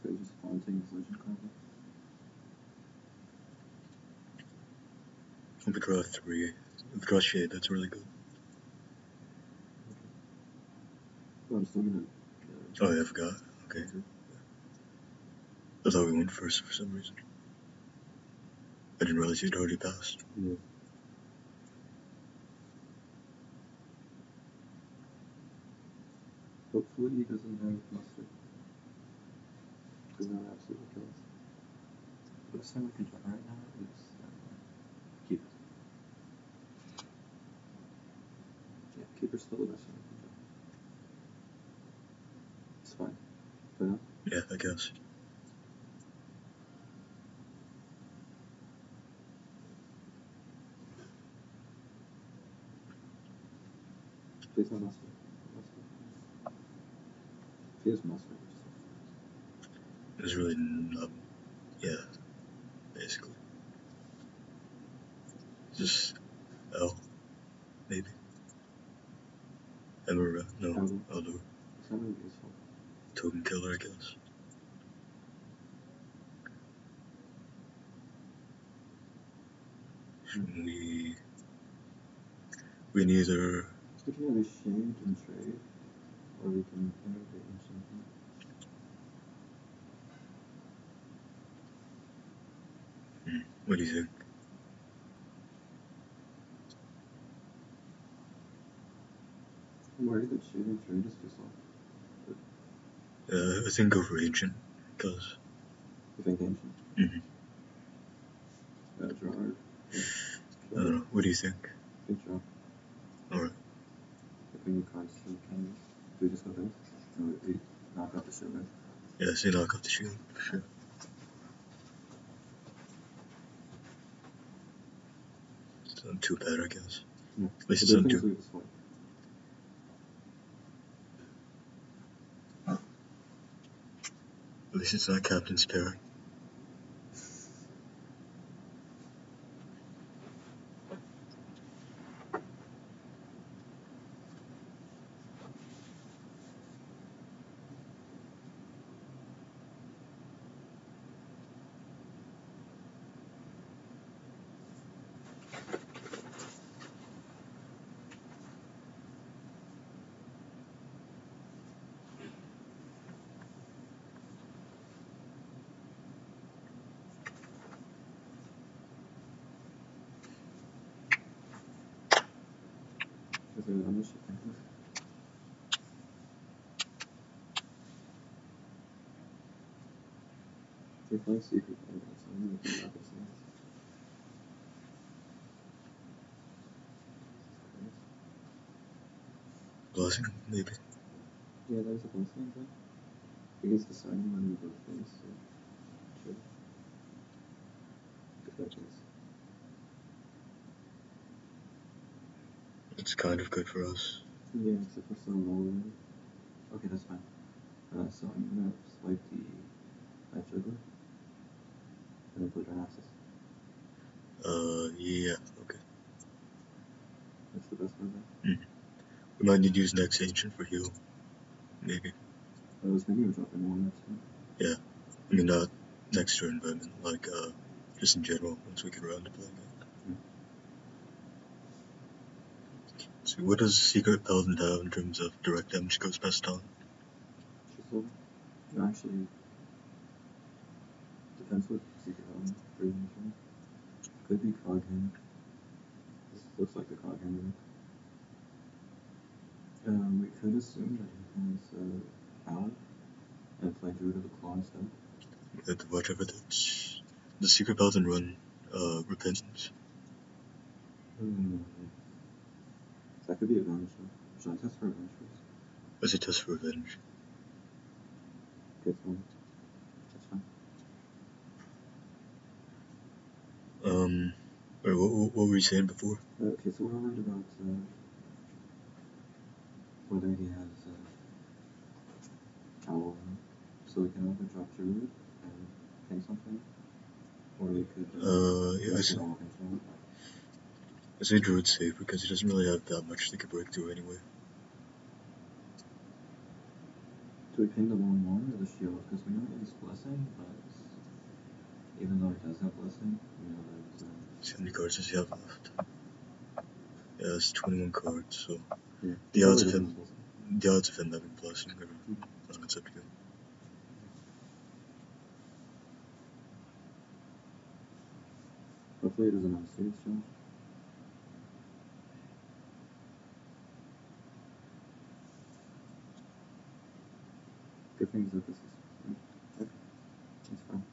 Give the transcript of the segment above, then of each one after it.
So just flaunting his legend card. If we draw 3, if we draw Shade, that's really good. Well, I'm still gonna. Oh yeah, I forgot. Okay. I thought we went first for some reason. I didn't realize you'd already passed. Yeah. Hopefully he doesn't have mustard. Because that would absolutely kill us. The best thing we can try right now is Keeper. Yeah, Keeper's still the best thing we can try. It's fine. For now? Yeah, I guess. Please no mustard. He has mustard. There's really not. Yeah, basically. Just L, maybe. Emerald, no, I'll do it. It's not really useful. Token killer, I guess. We can either. We can either shade and trade, or we can innovate something. What do you think? I'm worried that shade and trade is too slow. I think go for Ancient, because. You think Ancient? Draw hard. Yeah. I don't know, what do you think? I think draw. Alright. If we need cards to kind of. Do we just go this? No, we knock out the shield, right? Yeah, say knock out the shield, for sure. It's not too bad, I guess. Yeah. At least it's not too. At least it's not Captain's Pairing. Is there another shit like this? We're playing Secret Paladin, so I'm gonna think about this next. Blessing, maybe. Yeah, there's a blessing, but I guess deciding when we both things, so sure. If that case. It's kind of good for us. Yeah, except for some rolling. Okay, that's fine. So I'm gonna swipe the juggler and then put Draenassus. Yeah, okay. That's the best one, right? We might need to use next Ancient for heal. Maybe. I was thinking of dropping one next turn. Yeah. I mean, not next turn, but I mean, like, just in general, once we get around to playing it. So what does Secret Paladin have in terms of direct damage goes best on? Chisel? No, actually, depends what Secret Paladin version is from. Could be Coghammer. This looks like the Coghammer. We could assume that he has Paladin and play Druid of the Claw instead. We have to watch over that. The Secret Paladin run Repentance. That could be advantage though. Should I test for advantage first? As a test for revenge. Okay, fine. That's fine. Wait, what were you saying before? Okay, so we're worried about whether he has Owl, so we can either drop Druid and ping something, or we could yeah, I say Druid's safe because he doesn't really have that much that could break through anyway. we ping the wrong one or the shield? Because we know it has blessing, but even though it does have blessing, we know that. How many cards does he have left? Yeah, it's 21 cards, so Yeah. the odds of him having blessing are it's up to you. Hopefully it doesn't have a serious challenge. Good thing is that this is okay. That's fine.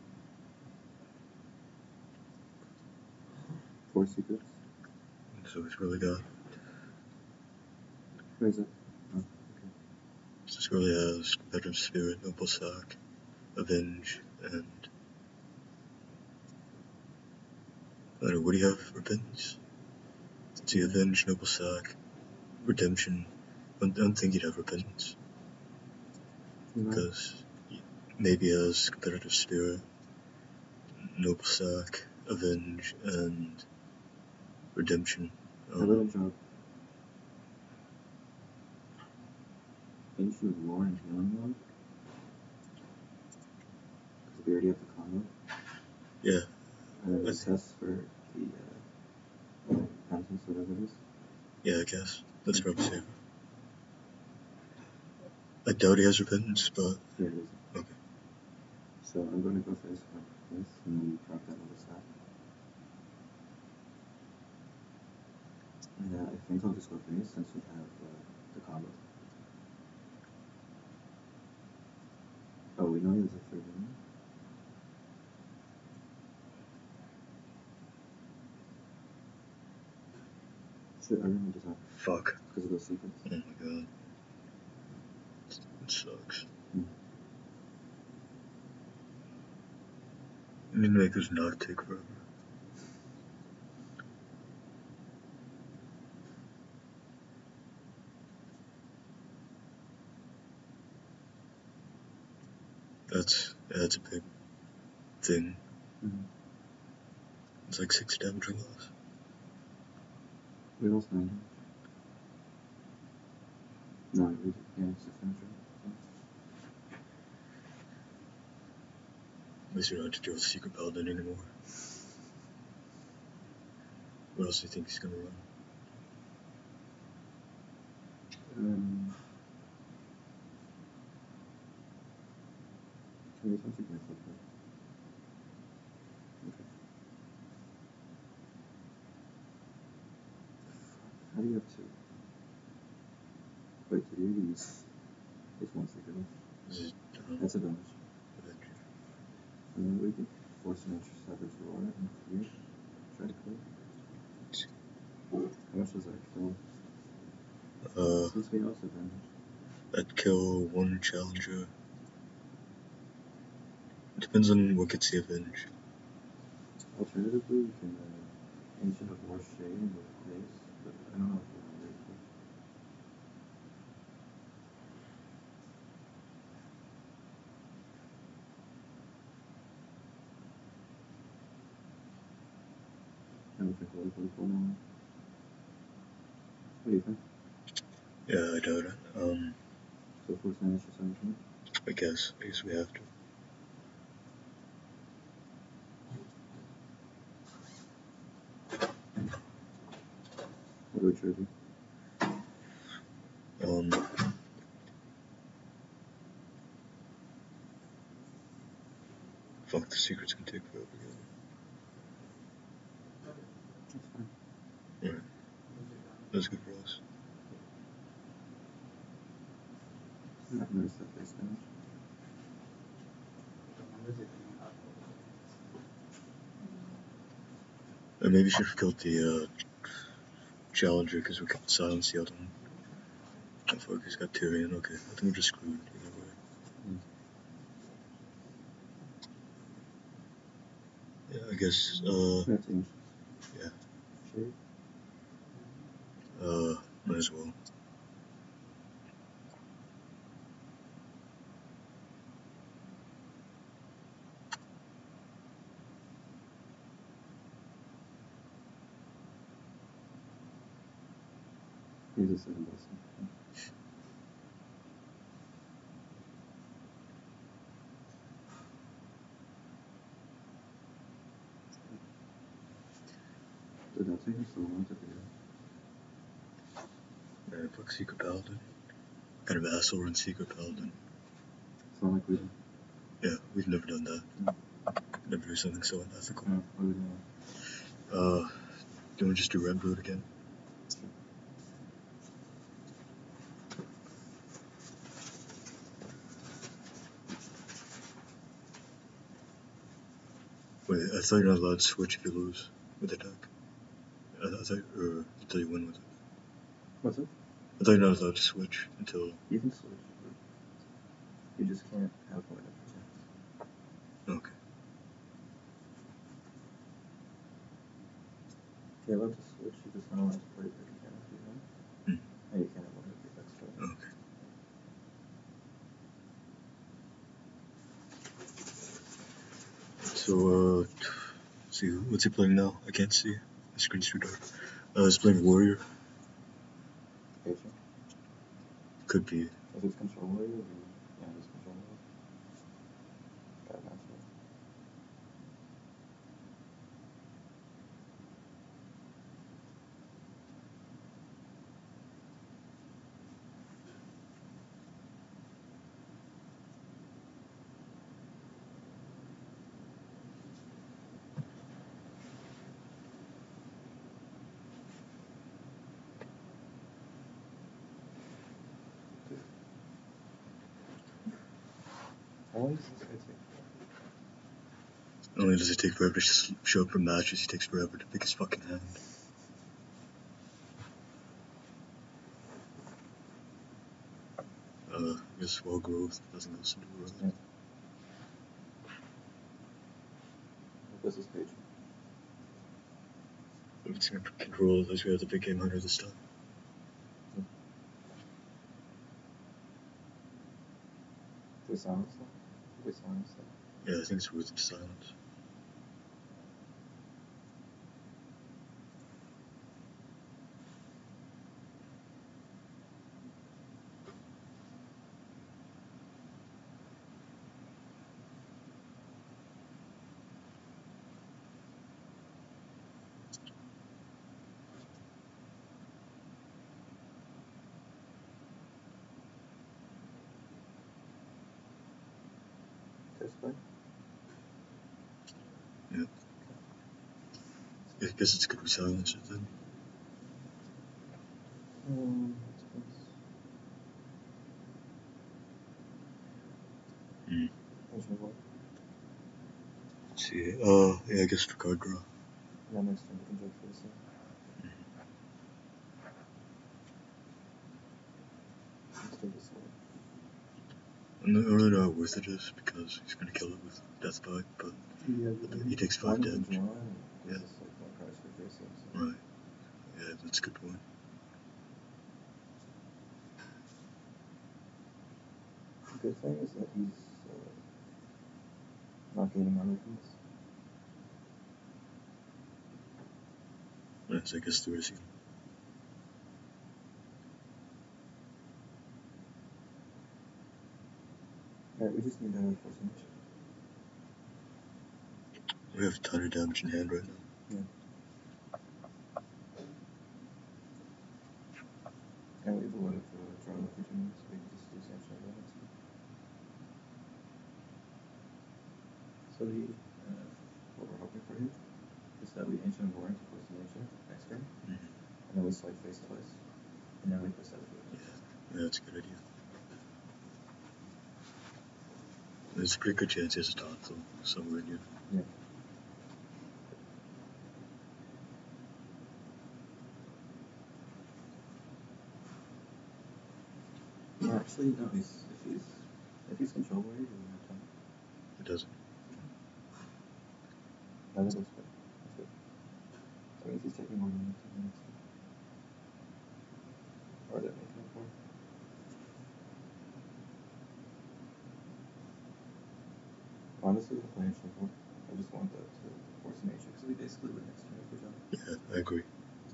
4 secrets. So he's really got. Where is it? Oh, okay. This really has Competitive Spirit, Noble Sack, Avenge, and I don't know, what do you have for pins? Let's see, Avenge, Noble Sack, Redemption. I don't think you'd have repentance. Because maybe he has Competitive Spirit, Noble Sack, Avenge, and Redemption. How about a drop? Ancient Lore and Healing Lore? Because we already have the combo. Yeah. And then the test for the Penance, whatever it is. Yeah, I guess. That's probably safer. I doubt he has repentance, but. Yeah, it is. Okay. So I'm going to go for this and then drop that on the side. And I think I'll just go face since we have the combo. Oh, we know he has a third one. Shit, I remember just have. Fuck. Because of those secrets. Oh my god. It sucks. I mean, make this not take forever. That's a big thing. It's like 6 damage or less. We lost 9 damage. No, we did. Yeah, 6 damage. At least you don't have to deal with Secret Paladin anymore. What else do you think he's gonna run? Maybe something can flip that. Okay. How do you have 2? Wait, did you use? It's 1 second. That's advantage. And then we can force an Savage Roar and clear. Try to clear. How much does that kill? Since we know it's advantage. I'd kill 1 challenger. It depends on what gets the Avenge. Alternatively, we can Ancient of War Shade with Grace, but I don't know if we're ready for it. I don't think we'll be full now. What do you think? Yeah, I doubt it. So force an extra 17? I guess we have to. What do we try to do? Fuck, the secret's gonna take forever again. That's fine. Alright. That's good for us. I'm not noticed that face damage. Maybe we should have killed the challenger because we could silence the other one. Oh fuck, he's got Tyrion. Okay, I think we're just screwed either way. Yeah, I guess, That's ancient. yeah. Shade? Might as well. He's a 7 blessing. but that's even still wanted to do. Man, fuck Secret Paladin. Kind of asshole run Secret Paladin. It's not like we do. Yeah, we've never done that. Never do something so unethical. No, we would never. Do you want to just do Red Blood again? Wait, I thought you're not allowed to switch if you lose with the deck. I thought you win with it. What's it? I thought you're not allowed to switch until. You can switch, but you just can't have more than chance. Okay. You're allowed to switch, you're just not allowed to play if you can if you want. And you can't have one of your extra. Okay. So, let's see, what's he playing now? I can't see. The screen's too dark. He's playing Warrior. Patron? Could be. If it's control warrior, yeah, it's control warrior. Got an answer. How long does this guy take? Not only does it take forever to show up for matches, he takes forever to pick his fucking hand. I guess wall growth doesn't go so well. Yeah. This is Patron. If it's gonna control, at least we have the big game hunter this time. Do we silence them? Do we silence them? Yeah, I think it's worth the silence. TeSPA? Yeah. I guess it's good we silence it then. Let's see. Yeah, I guess for card draw. Yeah, next turn we can jump for the same. Let's do this one. I don't really know how worth it is because he's gonna kill it with Death Bite, but he takes 5 damage. Yeah. Yeah. This is like one price for facing. So. Right. Yeah, that's a good point. The good thing is that he's not gaining armor points. Yes, I guess the racing. Alright, we just need to force damage. We have a ton of damage in hand right now. Yeah. And we have a lot of draw opportunities, so we can just do sanction on next turn. So what we're hoping for here is that we ancient warrant to force the ancient next turn, and then we slide face twice, and then we push that through. Yeah, that's a good idea. There's a pretty good chance he has a taunt though, somewhere in here. Yeah. Well, actually, no. If he's control warrior, he doesn't have time. It doesn't. I think that's good. That's good. That means he's taking more than 10 minutes. Or that making it for. Honestly, the plan should work. I just want that to force an ancient, because we basically win next turn if we jump. Yeah, I agree.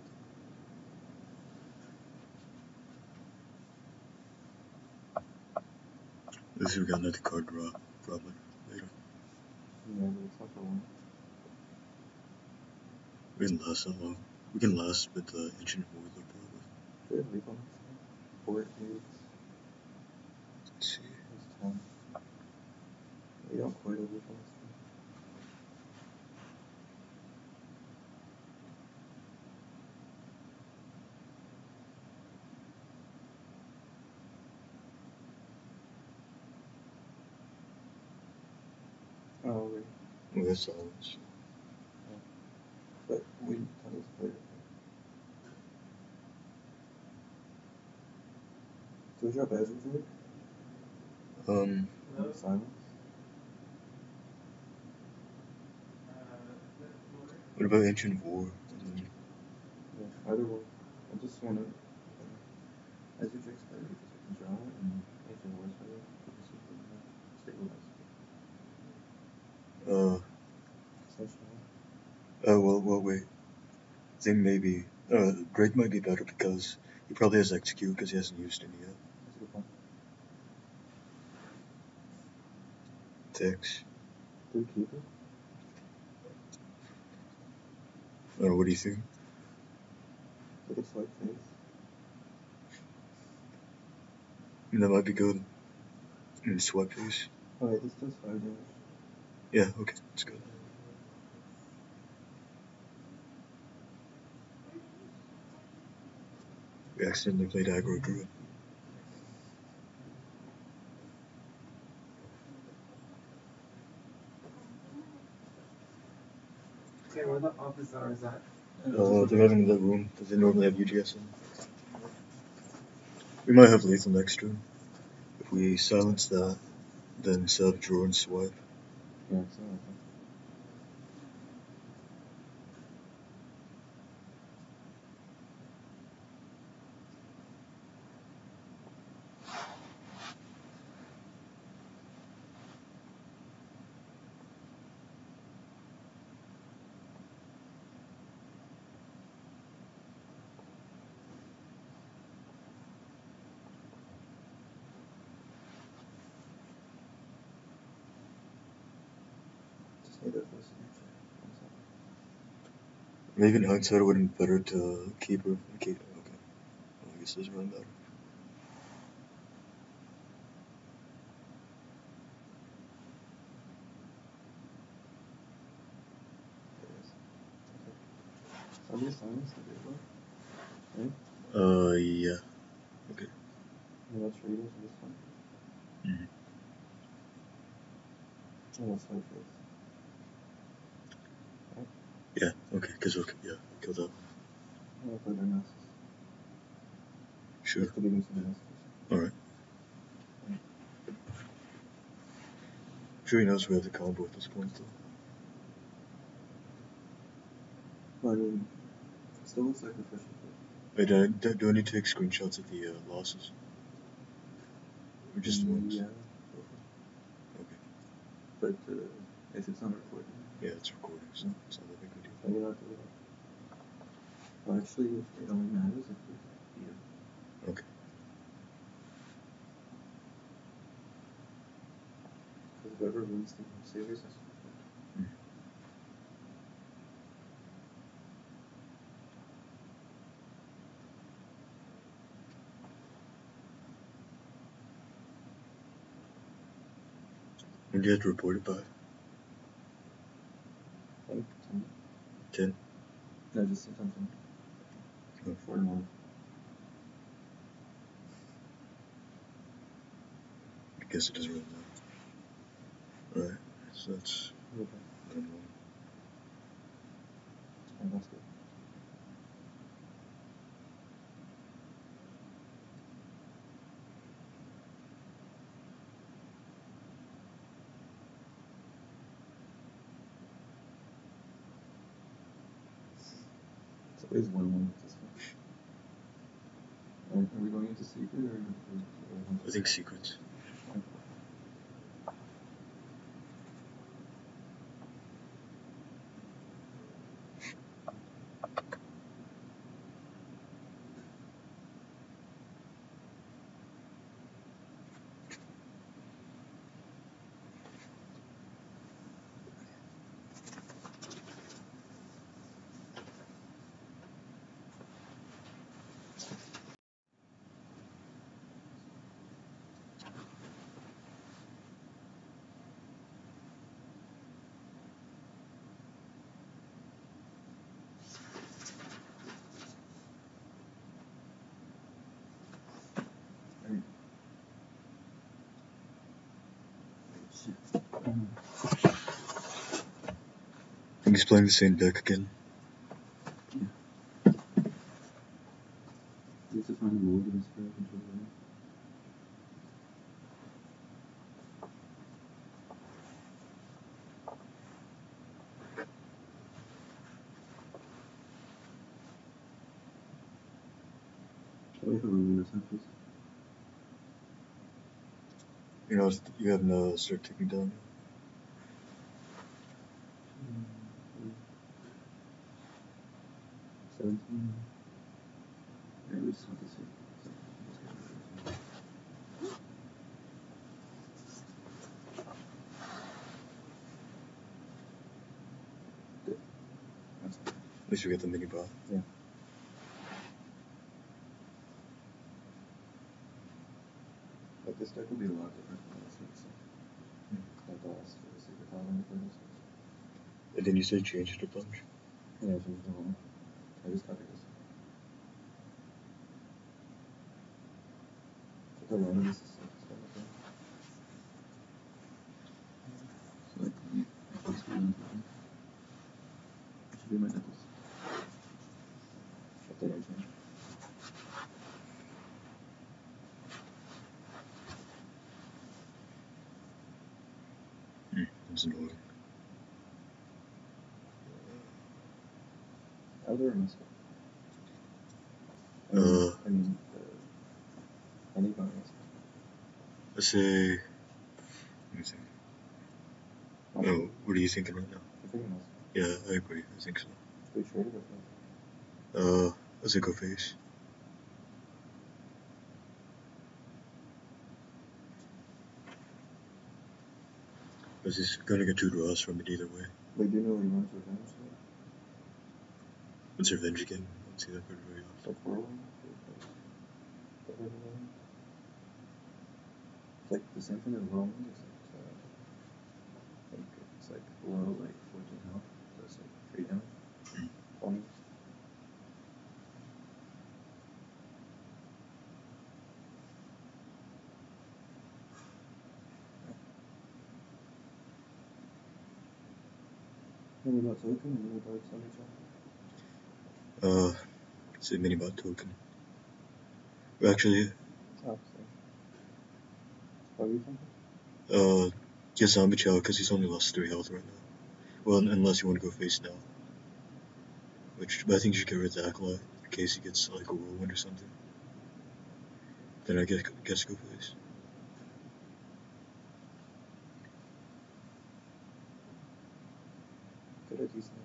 At least we got another card draw, probably, later. Yeah, but it's not for one. We didn't last that long. We can last with the Ancient Warlord probably. Do we have lethal next time? 4 cubes. Let's see. That's 10. We don't quite have lethal next time. Oh, wait. We have silence. But we thought it was clear. Do we drop Azure Druid? Silence? What about Ancient War? Yeah, either one. I just want to. Azure Drake's better because we can draw it, and Ancient War's better because we can stabilize it. Essentially. Well, wait. I think maybe Drake might be better because he probably has execute because he hasn't used any yet. That's a good point. Thanks. Do we keep it? What do you think? Like a swipe face? That might be good. Swipe face. Oh wait, this does 5 damage. Yeah, okay, that's good. We accidentally played aggro Druid. Okay, where the office hours at? They're having that room. Does they normally have UGS in? We might have lethal next turn. If we silence that, then set up draw and swipe. Yeah, it's not like that. Just need that for a signature. Maybe in hindsight it would have been better to keep her. Okay. Well, I guess this is running better. I'll be silence the big one. Right? Yeah. Okay. And that's readers in this one. And that's my face. Right? Yeah, okay, because yeah, kill that. I'm gonna play their masses. Sure. Just to give me some masses. Alright. Sure he knows we have the combo at this point, though. Well, I mean, it still looks like refreshing. Wait, do I need to take screenshots of the losses? Or just the wins? Yeah. Okay. But if it's not recording. Yeah, it's recording, so it's not that big a deal. I cannot do that. Well, actually, it only matters if we beat it. Okay. Because whoever wins the series has to record. When do you have to report it by? I think 10. 10? No, just something. Oh. 4 and 1. I guess it doesn't really matter. Alright, so that's Okay. 9-1. And that's good. It's always 1-1 with this one. And are we going into secret or I think secrets. I think he's playing the same deck again. You have to find a mold in his fair control. Wait for Romeo Sanchez. You know, you haven't started taking down. 17. Yeah, we just want to see. At least we get the mini bot. Yeah. But this deck will be a lot different from last week, so. Like the last Secret Paladin before this. And then you say change it a bunch? Yeah, I changed the whole. I just copied this. The run of this is like this kind of thing. So like, I focus my own time. I should do my nipples. If they are changed. That's annoying. Elder or Musket? I mean, any bonus. Let's say. Let me think. Oh, what are you thinking right now? I'm thinking Musket. Yeah, I agree. I think so. We traded or face? Let's say go face. Because he's gonna get 2 draws from it either way. Wait, do you know what he runs revenge though? What's revenge again? I don't see that card very often. It's like whirlwind? It's like the same thing as whirlwind, except it's like below like 14 health, so it's like 3 damage. 20. Mini bot token and mini bot Sunday It's a mini bot token. Well, actually, Oh, sorry. What were you thinking? yeah, Zombie Chow, because he's only lost 3 health right now. Well, unless you want to go face now. But I think you should get rid of the Acolyte, in case he gets like a whirlwind or something. Then I guess go face. Good at decent.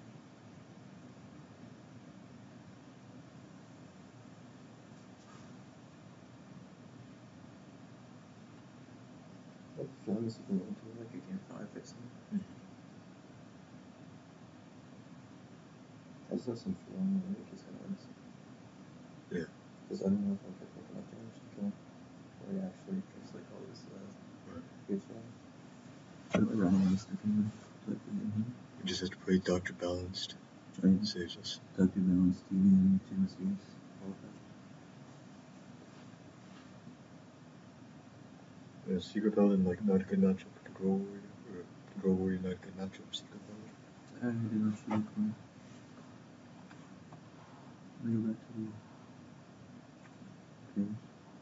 I have a feeling this is going to like a game 5 fixing. I just have some feeling that like he's going to win this. Yeah. Because I don't know if I could make enough damage to kill him. Or he actually takes like all this huge damage. I don't really want to stick him like in him. We just have to play Dr. Balanced. Right. Saves us. Dr. Balance, TV, and 2 mistakes. All of that. Yeah, Secret Paladin, like, not a good matchup. Control Warrior, not a good matchup. Secret Paladin. I did not shoot it for me. Let me go back to the page.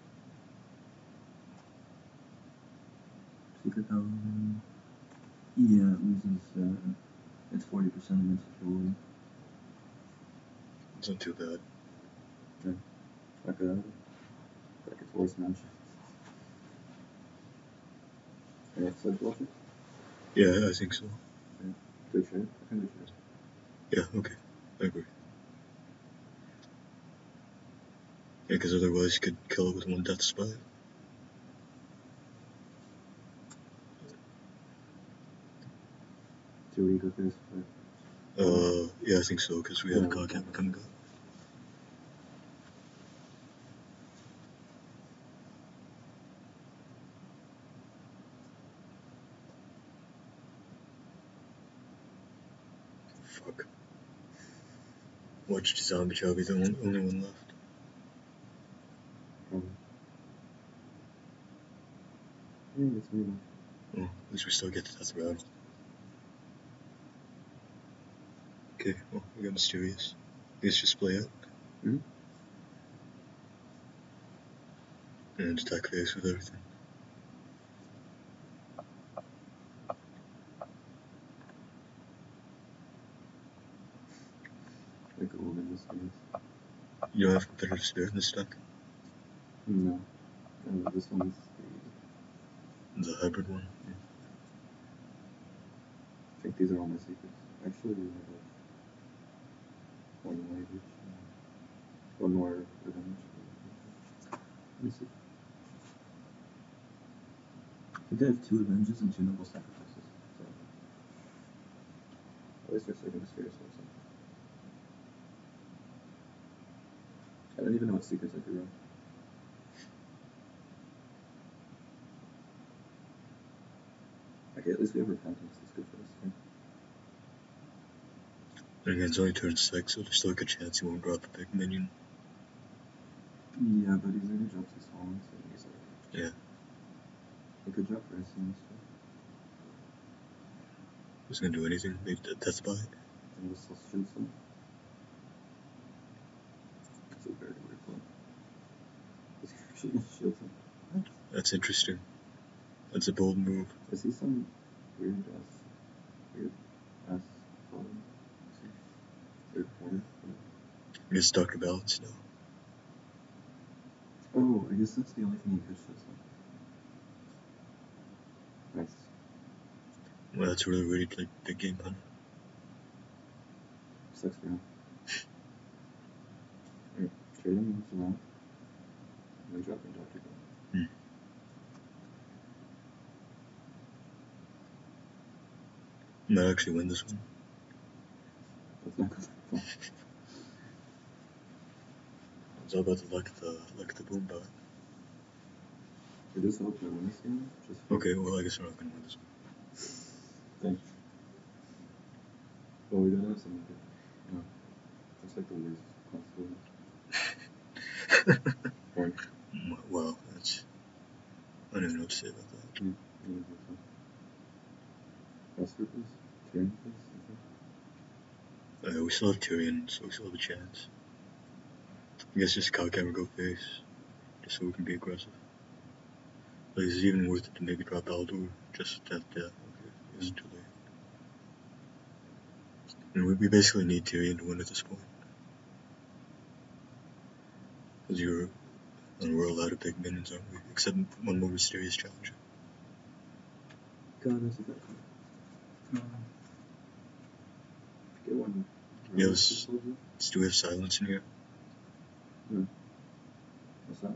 Secret Paladin. Yeah, it loses, it's 40% against Control Warrior. It's not too bad. Yeah. Like its worst match. And it's like watch it? Yeah, I think so. Yeah. Do a trade? I can do a trade. Yeah, okay. I agree. Yeah, because otherwise you could kill it with 1 death spell. Do we go through this? Yeah, I think so, because we have Godcamp coming up. Fuck. Watch Zombie Chow be the only one left. Yeah, it's me. Well, at least we still get to death rattle. Okay, well, we got Mysterious. I guess just play it. Hmm? And attack phase with everything. Like old in Mysterious. You don't have competitive spirit in this deck? No. This one's The hybrid one? yeah. I think these are all my secrets. Actually, we have like one more each. One more revenge. Let me see. I think I have 2 Avenges and 2 Noble Sacrifices. So at least they're serving Mysterious also. I don't even know what secrets I could run. Okay, at least we have Repentance. That's good for this thing. And again, it's only turn 6, so there's still a good chance he won't drop a big minion. Yeah, but he's already dropped his Fallen, so he's like... Yeah. He could drop Rest in this one. Who's gonna do anything? Maybe TeSPA? And we'll still shield some. That's a very weird play. He's actually gonna shield some. What? That's interesting. That's a bold move. Is he some weird ass Paladin? Third corner? I guess Dr. Balance now. Oh, I guess that's the only thing he could shield some. Nice. Well, that's really weird, like, big game pun. Sucks for him. Alright, trade him with Zoolock. And then drop in Dr. Bell. Might actually win this one. Let's not go that far. It's all about the luck of the boom bot. It is hope I win this game. Just for... Okay, well, I guess we're not gonna win this one. Thanks. Well, we gotta have something good. No. That's like the worst possible. Well, that's... I don't even know what to say about that. Master please? Tyrion please? We still have Tyrion, so we still have a chance. I guess just cock hammer go face, just so we can be aggressive. Like, is it even worth it to maybe drop Aldur just to have death? Okay, it's too late. And we basically need Tyrion to win at this point. Because we're allowed to pick minions, aren't we? Except one more Mysterious Challenger. God, that's a good card. Get one. Yeah, let's do we have silence in here? No. What's that?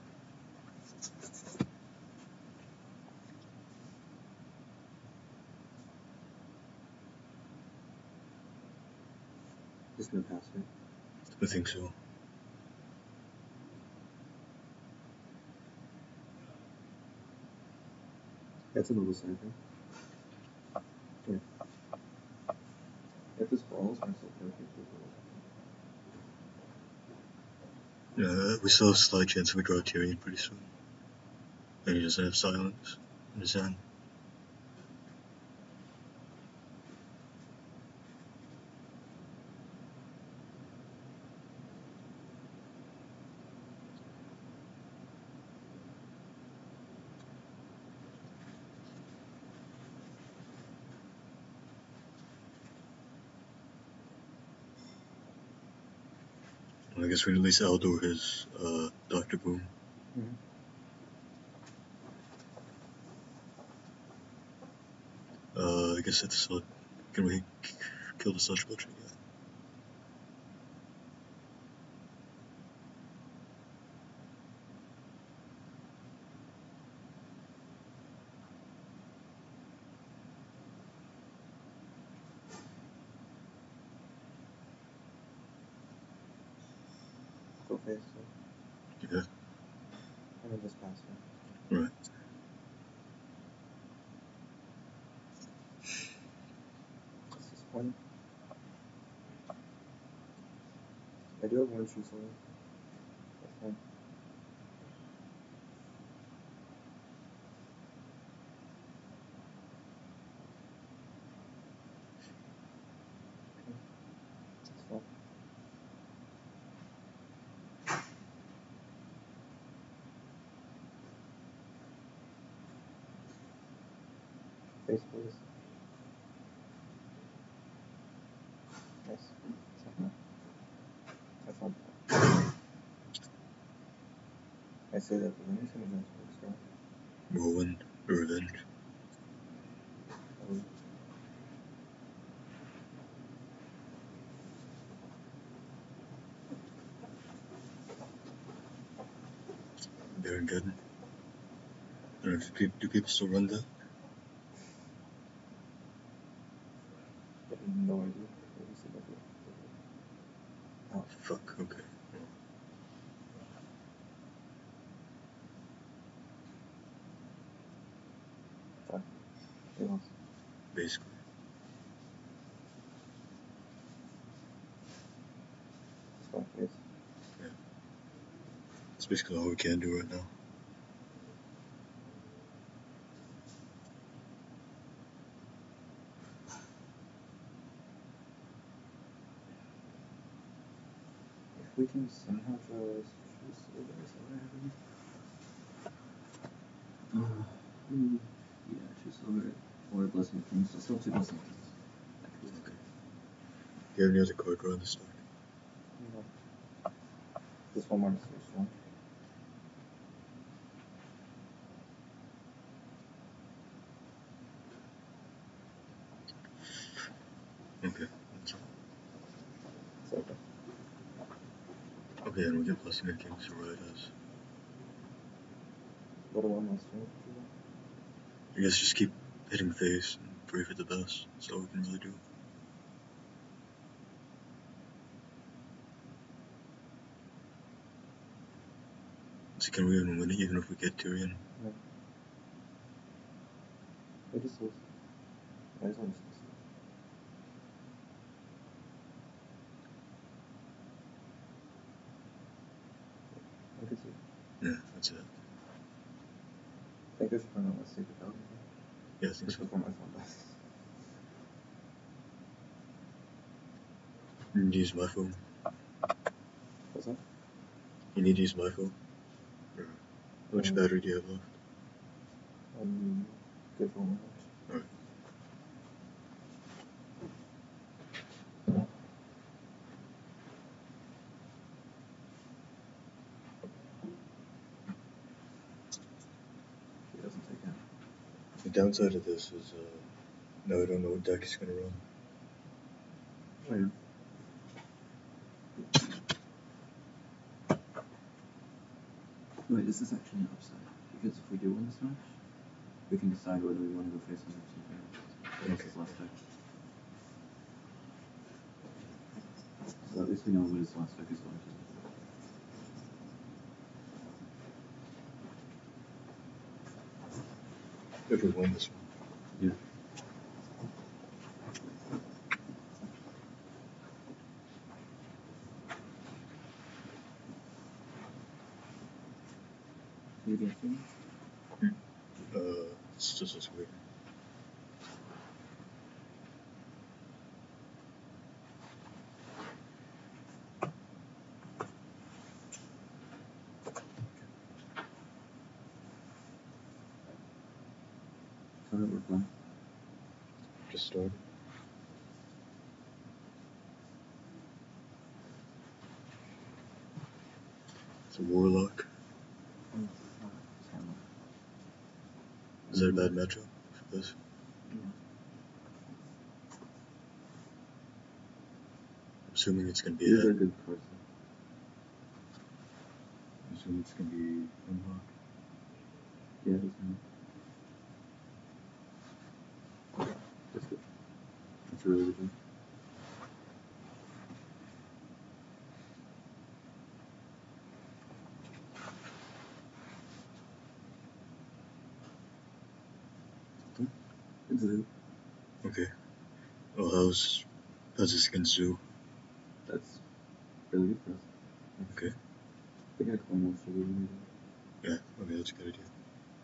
Just gonna pass, right? I think so. That's a little side thing. Yeah. If this falls, I'm still perfect. We still have a slight chance if we draw Tyrion pretty soon. And he doesn't have silence in his hand. I guess we can at least outdo his Dr. Boom. I guess it's can we kill the Sludge Butcher? Yeah. Go face, Yeah. I mean, just pass, Right. That's disappointing. I do have one true soul. That's fine. Face, please. Nice. Second. That's not bad. I say that, but then you're gonna jump to the sky. Whirlwind, revenge. Oh. Very good. I don't know if do people still run that? I have no idea. Maybe see that. Oh, Fuck, okay. fuck. They lost. Basically. It's my face. Yeah. That's basically all we can do right now. If we can somehow just choose silver, is that what happened? Yeah, choose silver or Blessing of Kings. Still two Blessing of Kings. Okay. Do you have any other card draw in the stack? No. This one more is so strong. Okay, that's all. It's okay. Okay, and we get Blessing of Kings to ride us. What do I want to do? I guess just keep hitting face and pray for the best. That's all we can really do. So can we even win it even if we get Tyrion? No. I just lose. I just want to lose. I can see. Yeah, that's it. I think I should find out what secret Paladin is. Yeah, I think Just so. before my phone dies. You need to use my phone. What's that? You need to use my phone. Or how much battery do you have left? Good for 1 minute. Alright. He doesn't take it. The downside of this is, now I don't know what deck he's gonna run. Oh, yeah. Wait, this is actually an upside. Because if we do win this match, we can decide whether we want to go face on or something. Okay. This last deck. So at least we know what his last deck is going to be. If we win this one. Yeah. Maybe I think. It's just this weird. So that we're playing. Just started. It's a Warlock. Is that a bad matchup for this? Yeah. I'm assuming it's gonna be These a are good cards. I'm assuming it's gonna be unlocked. Yeah, it is now. That's good. That's a really good job. Good Zoo. Okay. Well, how's this against Zoo? That's really good for us. Okay. They got a coin monster leading. Yeah, okay, that's a good idea.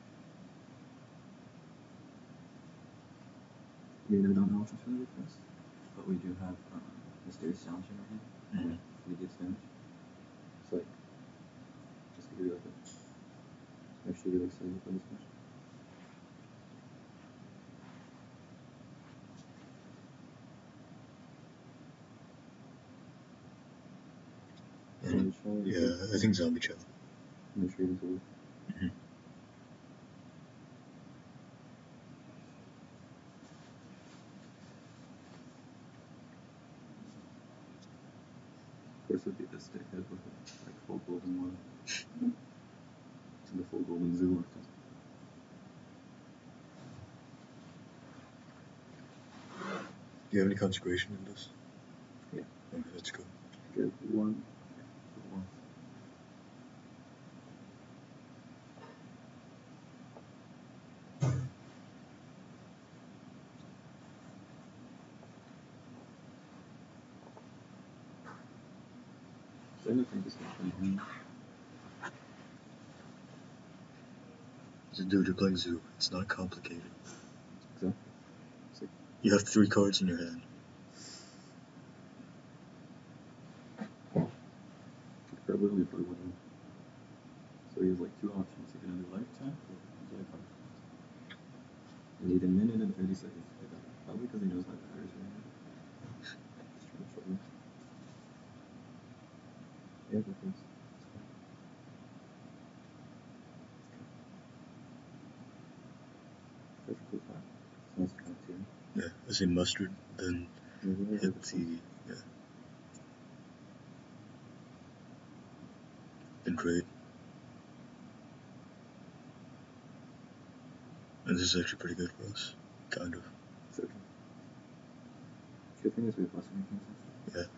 Yeah, I don't know which one's really good for us. But we do have Mysterious Challenge in our hand. Mhm. Immediate damage. So like, just to give you like a, make sure you're excited for this match. Zombie Chow. Yeah, I think Zombie Chow. And the trade as well. Mhm. Of course, it'd be this deck head with like full golden one. And the full golden Zoolock. Do you have any consecration in this? Yeah. Okay, that's good. Get one. One. So I don't think this is playing. So, dude, you're playing Zoo. It's not complicated. Exactly. It's like, You have 3 cards in your hand. probably only play one. So he has like 2 options. He can either life tap or play a card. You need a minute and 30 seconds to do that. Probably because he knows my batteries right now. Just trying to show you. Yeah, that is. Perfectly fine. It's nice to come to you. Yeah, I say mustard, then hit the, yeah. Then trade. And this is actually pretty good for us. Kind of. It's okay. Good thing is we have less ranking sense. Yeah.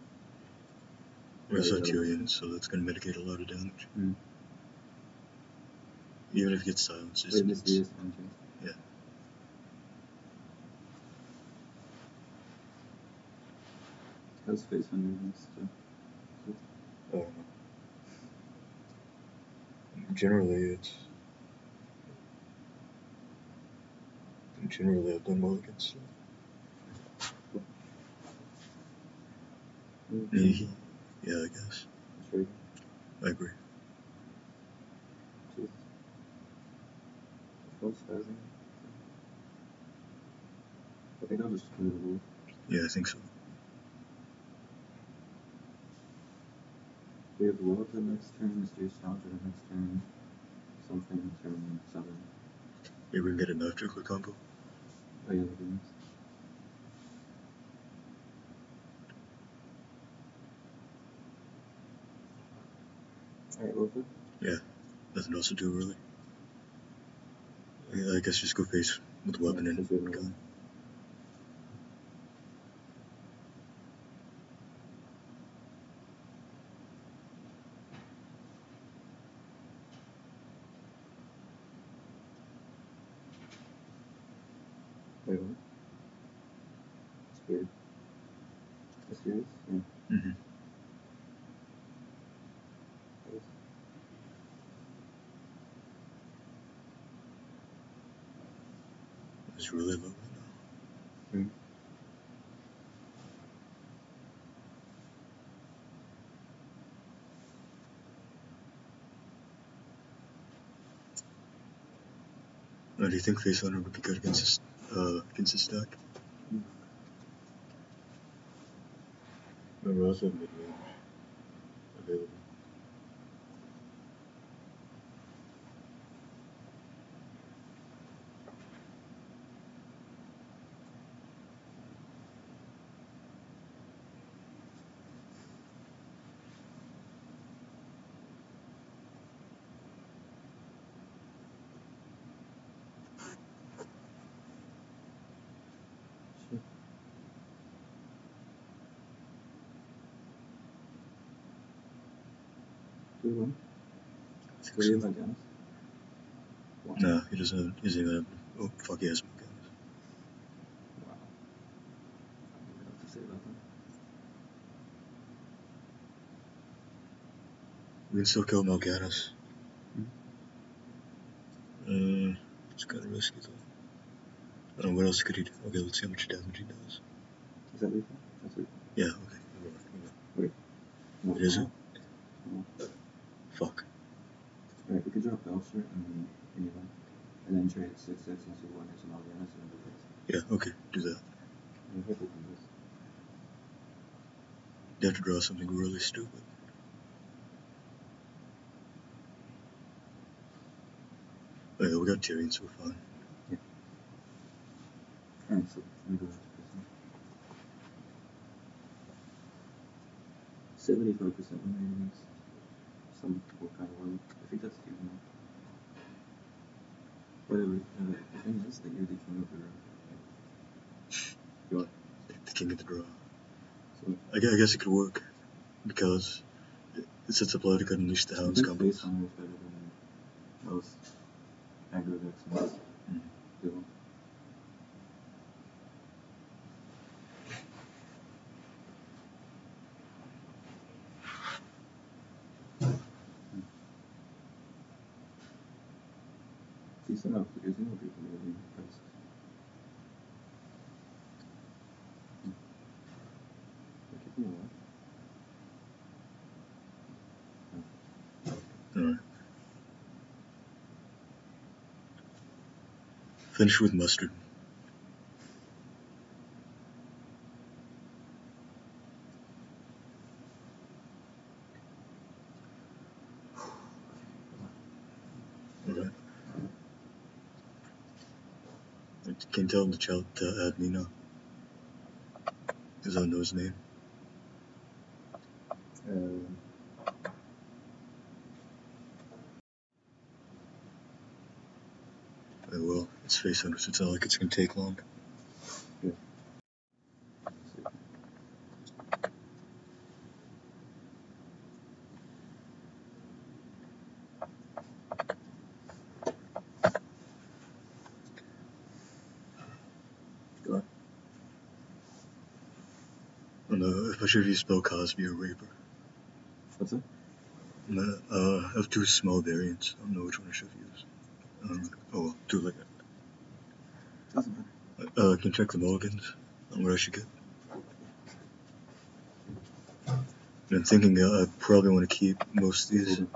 We also have Tyrion, so that's gonna mitigate a lot of damage. Mm. Even if it gets silenced, Wait, this it's is one too. yeah. How's face 100 against I don't know. Generally, I've done well against yeah, I guess. Sure. I agree. Jesus. Full spazzing. I think I'll just play the rule. Yeah, I think so. We have Love the next turn, Stage Challenger the next turn, something turn 7. Maybe we can get a knife trickler combo. Oh yeah, that'd be nice. Alright, Love it. Yeah, nothing else to do really. I guess just go face with weapon and gun. Wait, what? It's weird. It's serious? Yeah. Mm-hmm. It's really low right now. Mm. Do you think face hunter would be good against this stack? Remember, I also have mid-range available. Shit. Do we win? I think Do we have so. my guns? Wow. No, he doesn't even have. Oh, fuck, he has my guns. Wow. I don't know what to say about that. We can still kill Mal'Ganis. It's kind of risky though. I don't know, what else could he do? Okay, let's see how much damage he does. Is that lethal? That's lethal. Yeah, okay. Never mind. Wait. No, It isn't? No. Fuck. Alright, we could drop Belcher and anyone. And then trade 6/6 and see what next to Mal'Ganis and then the Yeah, okay, do that. I hope we can do this. You have to draw something really stupid. Yeah, we got Tyrion, so we're fine. Alright, so let me go back to prison. 75% win rate against some people kind of low. I think that's too low. Whatever. The thing is that you're the king of the road. What? The king of the draw. So I guess it could work because it sets up a lot to unleash the hounds combos. Face armor is better than most aggro decks and most duel. Decent enough because you know people really impressed. Give me a lot. Alright. Finish with mustard. Alright. Can you tell the child to add me now? Because I don't know his name. Well, it's face hunter, so it's not like it's gonna take long. Yeah. Go ahead. I don't know if I should use spell Cosby or Raper. What's it? I have two small variants. I don't know which one I should use. Oh well, do it like that. Doesn't matter. Can you check the mulligans on what I should get? And I'm thinking I probably want to keep most of these.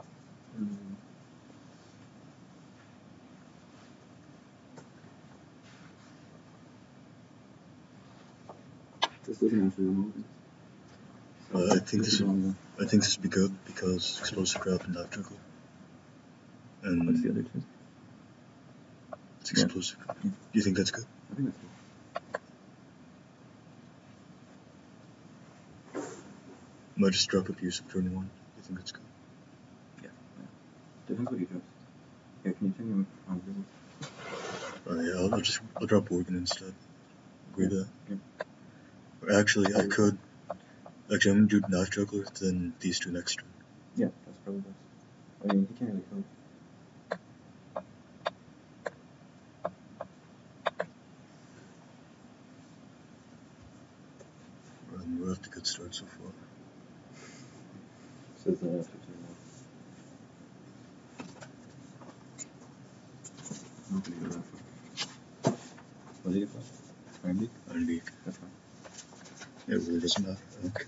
This doesn't actually remove it. I think this would be good because explosive crap and knife juggler. And what's the other two? It's explosive. Yeah. Do you think that's good? I think that's good. Might just drop abusive turn 1. Do you think that's good? Yeah. Depends what he drops. Yeah, can you turn him on Google? I'll drop Organ instead. Agree to that? Yeah. Actually, I could. Actually, I'm gonna do knife juggler, then these two next turn. Yeah, that's probably best. I mean, he can't really kill. We're off to a good start so far. Says that after turn 1. I'm not gonna go that far. What did you get for? Iron Beak? Iron Beak. That's fine. It really doesn't matter. Okay.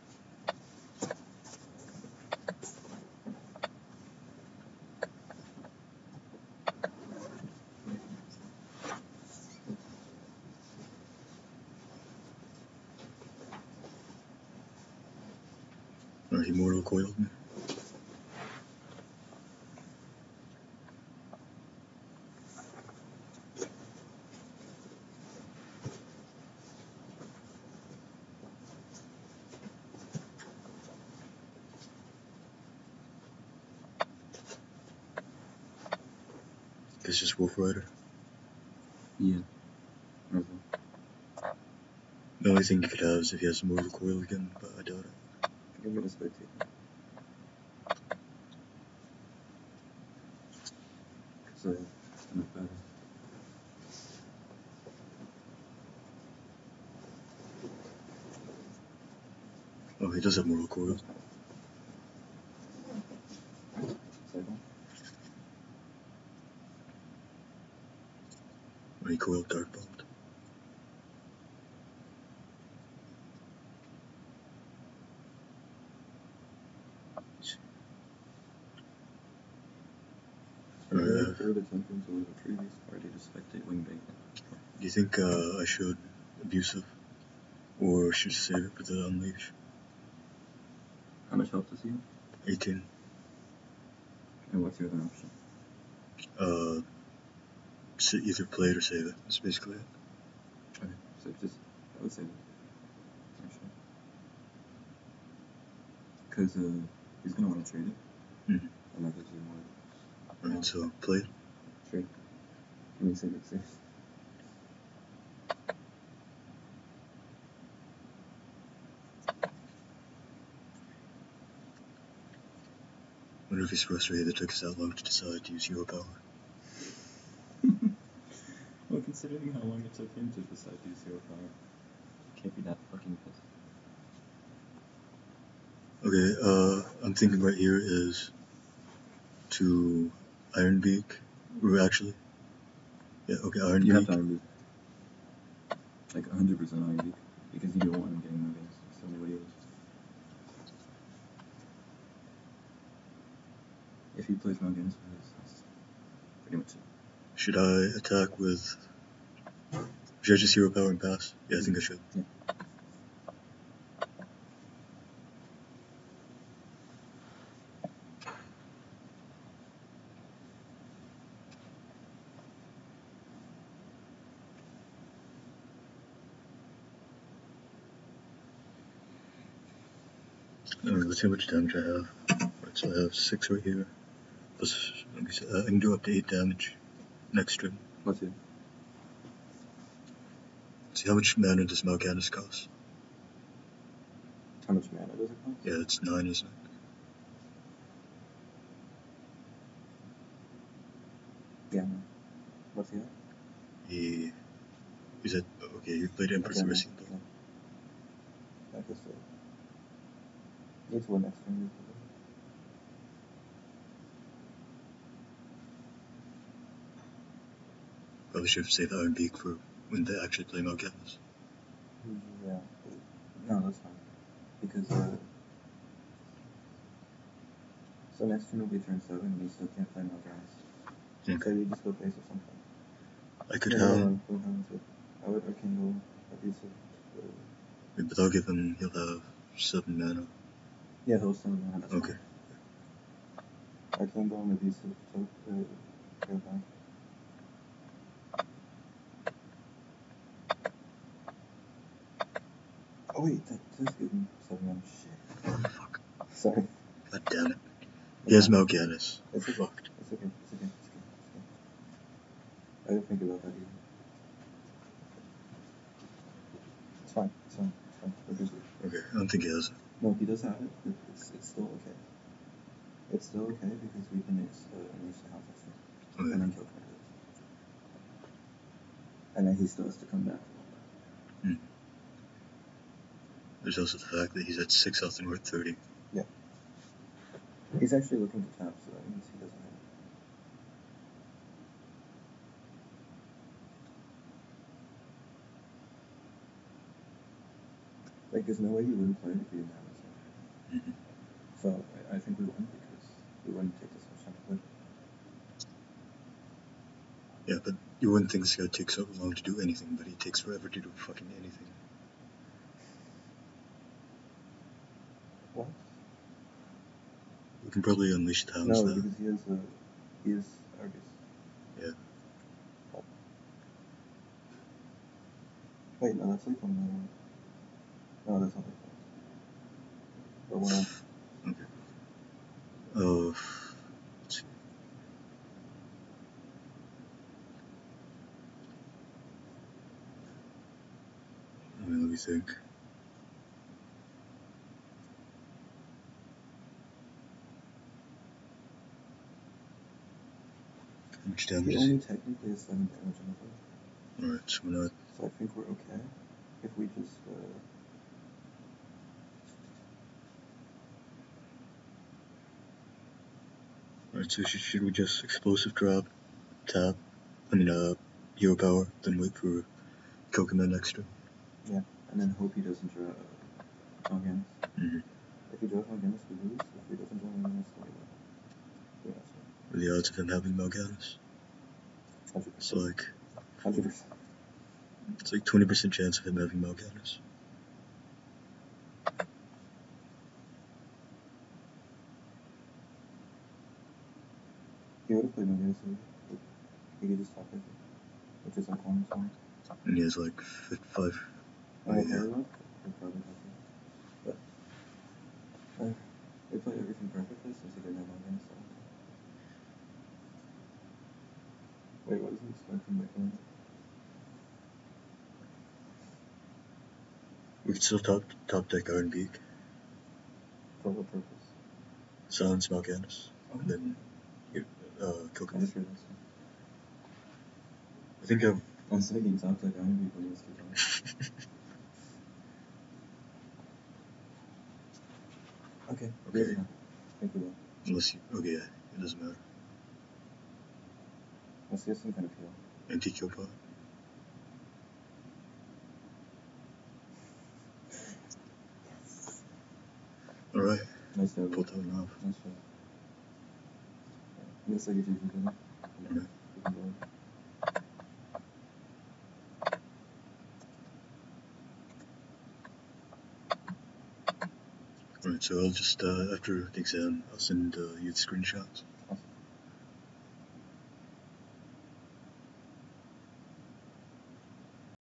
He mortal coiled me. Guess just Wolf Rider. Yeah. The only thing you could have is if he has mortal coil again, but I doubt it. I think I'm gonna spectate. So, not bad. Oh, he does have mortal coil. Second. When he coiled Dark Bolt. Throw the tokens over the previous party to spectate Wingbait. Do you think I should abusive? Or should save it for the unleash? How much health does he have? 18. And what's your other option? either play it or save it. That's basically it. Okay, so just, I would say that. Actually. Because he's going to want to trade it. Mhm. And that gives you more. Alright, so play it. Trade. I mean, save it, save it. I wonder if he's frustrated that it took us that long to decide to use hero power. Well, considering how long it took him to decide to use hero power, can't be that fucking pissed. Okay, I'm thinking right here is to Iron Beak, or actually, yeah, okay, Iron You Beak. have to Iron Beak. Like 100% Iron Beak. Because you don't want him getting Mogas. It's the only way he loses. If he plays Mogas, that's pretty much it. Should I attack with... Should I just hero power and pass? Yeah, I think I should. Yeah. Alright, let's see how much damage I have. Alright, so I have 6 right here. Plus, I can do up to 8 damage next turn. Let's see. See, how much mana does Mal'Ganis cost? How much mana does it cost? Yeah, it's 9, isn't it? Yeah, no. What's he at? He's at... Okay, he played Empress Okay, Mercy. no. I guess so. It's one next turn. Probably should have saved Iron Beak for when they actually play Mal'Ganis. Yeah, but no, that's fine. Because, so next turn will be turn 7 and you still can't play Mal'Ganis. Okay. So you just go face or something. I could yeah, have... I would Arcane Abusive. But I'll give him... He'll have 7 mana. Yeah, he'll still mana. That's Okay. fine. Arcane Golem Abusive, go back. Oh wait, that does give him 7 mana. Shit. Oh, fuck. Sorry. God damn it. He has Mal'Ganis. It's okay. Fucked. It's okay. It's okay. It's okay. I didn't think about that either. It's fine. It's fine. It's fine. We're just... Okay, I don't think he has it. No, he does have it, but it's still okay. It's still okay because we can unleash the house extra. Okay. And then kill Tornado. And then he still has to come back. There's also the fact that he's at 6 health and we're at 30. Yeah. He's actually looking to tap, so that means he doesn't have it. Like, there's no way he wouldn't play it if he didn't have it. Mm-hmm. So, I think we won because we wouldn't take this much time to play. Yeah, but you wouldn't think this guy takes so long to do anything, but he takes forever to do fucking anything. What? We can probably unleash the hounds No, now. because he is Argus. Yeah. Oh. Wait, no, that's lethal. No, that's not lethal. But what else? Okay. Oh, let's see. Let me think. How much damage He is only technically has 7 damage on the board. Alright, so we're not... So I think we're okay if we just, Alright, so should we just explosive drop, tap, hero power, then wait for Kokoman next turn? yeah, and then hope he doesn't draw Mal'Ganis. Mm-hmm. If he draws Mal'Ganis, we lose. If he doesn't draw Mal'Ganis, then we win. Yeah, that's What are the odds of him having Mal'Ganis? 100%. It's like... 100%. It's like 20% chance of him having Mal'Ganis. He would have played Mal'Ganis, he could just top it. which is like cornerstone. And he has like 55. Oh, yeah. Zoolock? Or probably happy. But they play everything perfectly since he didn't have Paladin, so. Wait, what is he expecting by killing? We could still top deck Iron Beak, For what purpose? silence Mal'Ganis, Oh, and then kill I him. just realized. I think I've. I was thinking top deck Iron Beak when he was 2 times. Okay. Okay. Yeah. I think we will. Unless you. Okay, yeah, it doesn't matter. Let's get some kind of heal. Anti-kill pot. Yes. Alright, Nice job. pull that one off. Nice job. Looks like a GG dinner. Alright. We can go. Alright, so I'll just, after the exam, I'll send you the screenshots.